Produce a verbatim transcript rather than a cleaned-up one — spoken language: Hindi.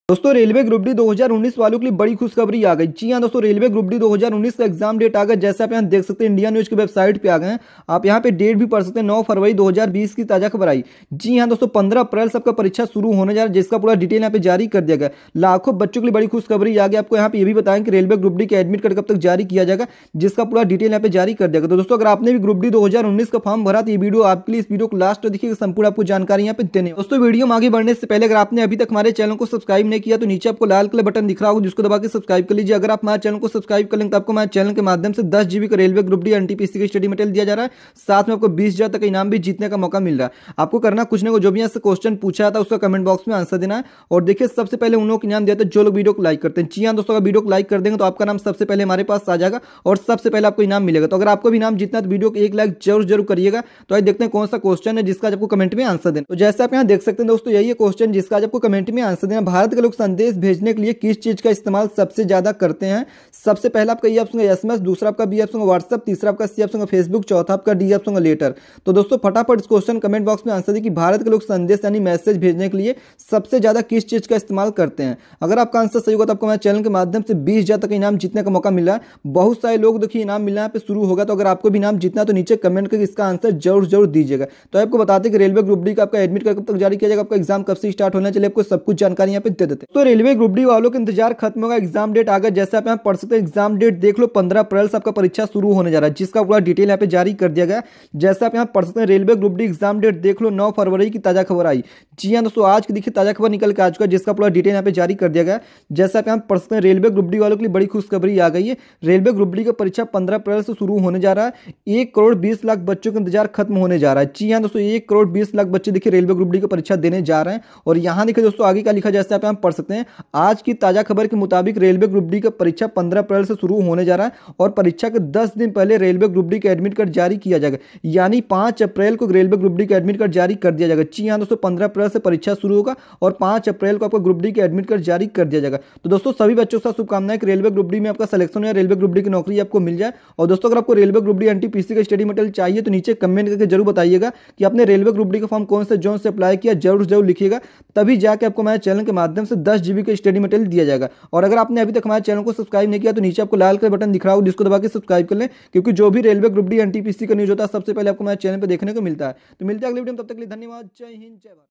दोस्तों रेलवे ग्रुप डी दो हज़ार उन्नीस वालों के लिए बड़ी खुशखबरी आ गई। जी हाँ दोस्तों, रेलवे ग्रुप डी दो हज़ार उन्नीस का एग्जाम डेट आ गया। जैसे आप यहाँ देख सकते हैं इंडिया न्यूज की वेबसाइट पे आ गए हैं। आप यहाँ पे डेट भी पढ़ सकते हैं, नौ फरवरी दो हज़ार बीस की ताजा खबर आई। जी हाँ दोस्तों, पंद्रह अप्रैल से आपका परीक्षा शुरू होने जा रहा है, जिसका पूरा डिटेल यहाँ पे जारी कर दिया गया। लाखों बच्चों के लिए बड़ी खुशखबरी आ गई। आपको यहाँ पे ये भी बताएं कि रेलवे ग्रुप डी का एडमिट कार्ड कब तक जारी किया जाएगा, जिसका पूरा डिटेल यहाँ पे जारी कर दिया गया। तो दोस्तों अगर आपने भी ग्रुप डी दो हज़ार उन्नीस का फॉर्म भरा तो ये वीडियो आपके लिए, इस वीडियो को लास्ट तक देखिएगा, संपूर्ण आपको जानकारी यहाँ पे देने। दोस्तों वीडियो में आगे बढ़ने से पहले अगर आपने अभी तक हमारे चैनल को सब्सक्राइब नहीं किया तो नीचे आपको लाल कलर बटन दिख रहा होगा, जिसको दबा के सब्सक्राइब कर लीजिए। अगर आप हमारे चैनल को सब्सक्राइब कर लेंगे तो आपको हमारे चैनल के माध्यम से दस जीबी का रेलवे ग्रुप डी एनटीपीसी का स्टडी मटेरियल दिया जा रहा है। साथ में आपको बीस हजार तक इनाम भी जीतने का मौका मिल रहा है। आपको करना कुछ नहीं, जो भी यहाँ से क्वेश्चन पूछा था उसका कमेंट बॉक्स में आंसर देना है। और देखिए सबसे पहले उन लोगों को इनाम दिया था जो लोग वीडियो को लाइक करते हैं। जी हाँ दोस्तों, अगर वीडियो को लाइक कर देंगे तो आपका नाम सबसे पहले हमारे पास आ जाएगा और सबसे पहले आपको इनाम मिलेगा। तो अगर आपको भी इनाम जीतना है तो वीडियो को एक लाइक जरूर जरूर करिएगा। तो आज देखते हैं कौन सा क्वेश्चन है जिसका आपको कमेंट में आंसर देना। तो जैसे आप यहाँ देख सकते हैं दोस्तों, यही है क्वेश्चन जिसका आज आपको कमेंट में आंसर देना। भारत के लोग संदेश भेजने के लिए किस चीज का इस्तेमाल सबसे ज्यादा करते हैं? सबसे पहला आपका ये ऑप्शन है एसएमएस, दूसरा आपका बी ऑप्शन व्हाट्सएप, तीसरा आपका सी ऑप्शन फेसबुक, चौथा आपका डी ऑप्शन लेटर। तो दोस्तों फटाफट इस क्वेश्चन कमेंट बॉक्स में आंसर दी कि भारत के लोग संदेश यानी मैसेज भेजने के लिए सबसे ज्यादा किस चीज का इस्तेमाल करते हैं। अगर आपका आंसर सही होगा तो आपको हमारे चैनल के माध्यम से बीस हजार तक इनाम जीतने का मौका मिल रहा है। बहुत सारे लोग देखिए इनाम मिलना पे शुरू होगा। तो अगर आपको भी इनाम जीतना है तो नीचे कमेंट करके इसका आंसर जरूर जरूर दीजिएगा। तो आपको बताते हैं कि रेलवे ग्रुप डी का आपका एडमिट कार्ड कब तक जारी किया जाएगा, आपका एग्जाम कब से स्टार्ट होना चाहिए, आपको सब कुछ जानकारी यहाँ पे दे देते हैं। तो रेलवे ग्रुप डी वालों का इंतजार खत्म होगा, एग्जाम डेट आ गया। जैसे आप यहाँ पढ़ सकते हैं, एग्जाम डेट देख लो, पंद्रह अप्रैल से आपका परीक्षा शुरू होने जा रहा है, जिसका पूरा डिटेल यहाँ पे जारी कर दिया गया। जैसे आप यहाँ पढ़ सकते हैं, railway group D exam date देख लो, नौ फरवरी की ताजा खबर आई। जी हाँ दोस्तों, आज की देखिए ताजा खबर निकल के आ चुका है, जिसका पूरा डिटेल यहाँ पे जारी कर दिया गया। जैसे आप यहाँ पढ़ सकते हैं, रेलवे ग्रुप डी वालों के लिए बड़ी खुशखबरी आ गई है। रेलवे ग्रुप डी का परीक्षा पंद्रह अप्रैल से शुरू होने जा रहा है। एक करोड़ बीस लाख बच्चों का इंतजार खत्म होने जा रहा है। जी हाँ दोस्तों, एक करोड़ बीस लाख बच्चे देखिए रेलवे ग्रुप डी की परीक्षा देने जा रहे हैं। और यहाँ देखिए दोस्तों आगे का लिखा, जैसे आप यहाँ पढ़ सकते हैं, आज की ताजा खबर के मुताबिक रेलवे ग्रुप डी का परीक्षा पंद्रह अप्रैल से शुरू होने जा रहा है और परीक्षा के दस दिन पहले रेलवे ग्रुप डी का एडमिट कार्ड जारी किया जाएगा। यानी पांच अप्रैल को रेलवे ग्रुप डी का एडमिट कार्ड जारी कर दिया जाएगा। जी हाँ दोस्तों, पंद्रह अप्रैल से परीक्षा शुरू होगा और पांच अप्रैल को आपको ग्रुप डी का एडमिट कार्ड जारी कर दिया जाएगा। तो दोस्तों सभी बच्चों का शुभकामनाएं कि रेलवे ग्रुप डी में आपका सिलेक्शन या रेलवे ग्रुप डी की नौकरी आपको मिल जाए। और दोस्तों अगर आपको रेलवे ग्रुप डी एनटीपीसी का स्टडी मटेरियल चाहिए तो नीचे कमेंट करके जरूर बताइएगा कि आपने रेलवे ग्रुप डी का फॉर्म कौन से जोन से अप्लाई किया, जरूर जरूर लिखिएगा। तभी जाके आपको हमारे चैनल के माध्यम से दस जीबी का स्टडी मटेरियल दिया जाएगा। और अगर आपने अभी तक हमारे चैनल को सब्सक्राइब नहीं किया तो नीचे आपको लाल कलर बटन दिख रहा होगा, जिसको दबा के सब्सक्राइब कर लें, क्योंकि जो भी रेलवे ग्रुप डी एनटीपीसी का न्यूज होता है सबसे पहले आपको हमारे चैनल पर देखने को मिलता है। तो मिलते हैं अगले वीडियो में, तब तक के लिए धन्यवाद। जय हिंद, जय भारत।